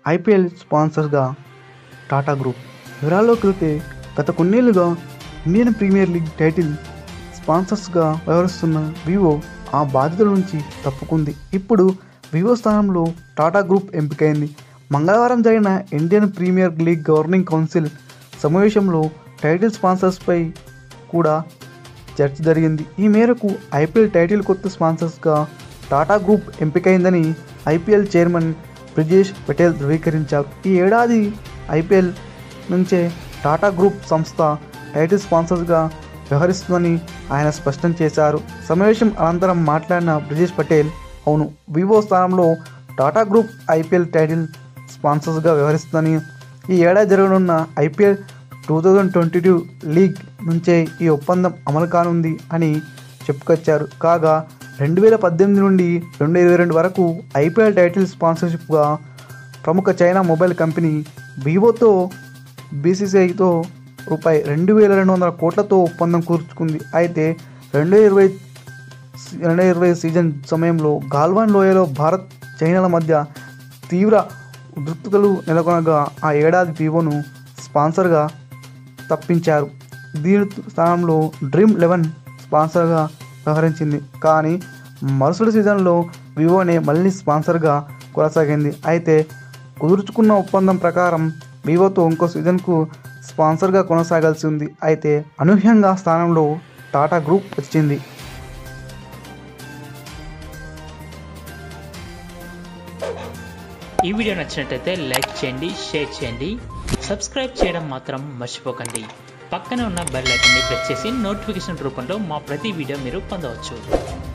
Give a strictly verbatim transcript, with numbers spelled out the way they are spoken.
IPL స్పాన్సర్గా Tata group. వివరాల్లోకి వెళ్తే గత కొన్నేళ్లుగా ఇండియన్ ప్రీమియర్ లీగ్ టైటిల్ స్పాన్సర్స్గా వ్యవహరిస్తున్న వివో ఆ బాధ్యతల నుంచి తప్పుకుంది. ఇప్పుడు వివో స్థానంలో టాటా గ్రూప్ ఎంపికైంది. మంగళవారం జరిగిన Indian Premier League governing council సమావేశంలో టైటిల్ స్పాన్సర్స్పై కూడా చర్చ జరిగింది. ఈ మేరకు ఐపీఎల్ టైటిల్ కొత్త స్పాన్సర్స్గా టాటా గ్రూప్ ఎంపికైందని ఐపీఎల్ చైర్మన్ బ్రిజేష్ పటేల్ ధృవీకరించారు. ఈ ఏడాది ఐపీఎల్ నుంచే టాటా గ్రూప్ సంస్థ టైటిల్ స్పాన్సర్స్గా వ్యవహరిస్తుందని ఆయన స్పష్టం చేశారు. సమావేశం అనంతరం మాట్లాడిన బ్రిజేష్ పటేల్, అవును, వివో స్థానంలో టాటా గ్రూప్ ఐపీఎల్ టైటిల్ స్పాన్సర్స్గా వ్యవహరిస్తుందని, ఈ ఏడాది జరగనున్న IPL two thousand twenty two league నుంచే ఈ ఒప్పందం అమలు కానుంది అని చెప్పుకొచ్చారు. కాగా రెండు వేల పద్దెనిమిది నుండి రెండు వేల ఇరవై రెండు వరకు ఐపీఎల్ టైటిల్ స్పాన్సర్షిప్గా ప్రముఖ చైనా మొబైల్ కంపెనీ వివోతో బీసీసీఐతో రూపాయి రెండు వేల రెండు వందల కోట్లతో ఒప్పందం కూర్చుకుంది. అయితే రెండు వేల ఇరవై రెండు వేల ఇరవై సీజన్ సమయంలో గాల్వాన్ లోయలో భారత్ చైనాల మధ్య తీవ్ర ఉద్రిక్తతలు నెలకొనగా ఆ ఏడాది వివోను స్పాన్సర్గా తప్పించారు. దీని స్థానంలో డ్రీమ్ లెవెన్ స్పాన్సర్గా వ్యవహరించింది. కానీ మరుసటి సీజన్లో వివోనే మళ్ళీ స్పాన్సర్గా కొనసాగింది. అయితే కుదుర్చుకున్న ఒప్పందం ప్రకారం వివోతో ఇంకో సీజన్కు స్పాన్సర్గా కొనసాగాల్సి ఉంది. అయితే అనూహ్యంగా స్థానంలో టాటా గ్రూప్ వచ్చింది. ఈ వీడియో నచ్చినట్లయితే లైక్ చేయండి, షేర్ చేయండి, సబ్స్క్రైబ్ చేయడం మాత్రం మర్చిపోకండి. పక్కనే ఉన్న బెల్ ఐకాన్ని ప్రెస్ చేసి నోటిఫికేషన్ రూపంలో మా ప్రతి వీడియో మీరు పొందవచ్చు.